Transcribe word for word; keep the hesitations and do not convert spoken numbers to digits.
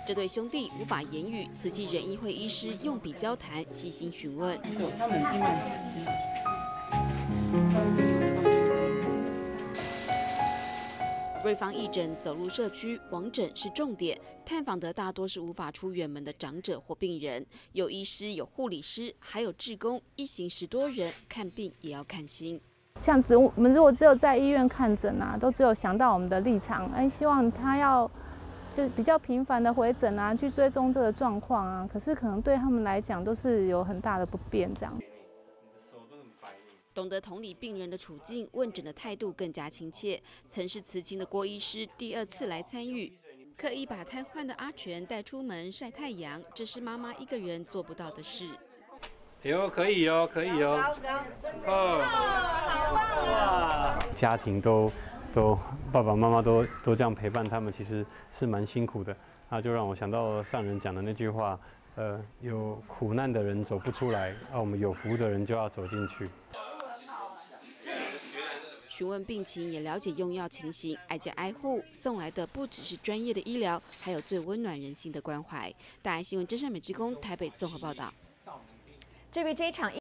这对兄弟无法言语，慈济仁医会医师用笔交谈，细心询问。 对，他们尽量。 瑞芳义诊走入社区，往诊是重点，探访的大多是无法出远门的长者或病人，有医师、有护理师，还有志工，一行十多人，看病也要看心。 像只我们如果只有在医院看诊啊，都只有想到我们的立场，哎，希望他要是比较频繁的回诊啊，去追踪这个状况啊，可是可能对他们来讲都是有很大的不便这样。 懂得同理病人的处境，问诊的态度更加亲切。曾是慈青的郭医师第二次来参与，刻意把瘫痪的阿全带出门晒太阳，这是妈妈一个人做不到的事。 哟，可以哦，可以哦。哦，哇！家庭都都爸爸妈妈都都这样陪伴他们，其实是蛮辛苦的。那就让我想到上人讲的那句话，呃，有苦难的人走不出来，啊，我们有福的人就要走进去。 询问病情，也了解用药情形，挨家挨户送来的不只是专业的医疗，还有最温暖人心的关怀。大爱新闻真善美之工台北综合报道。 至于这一场。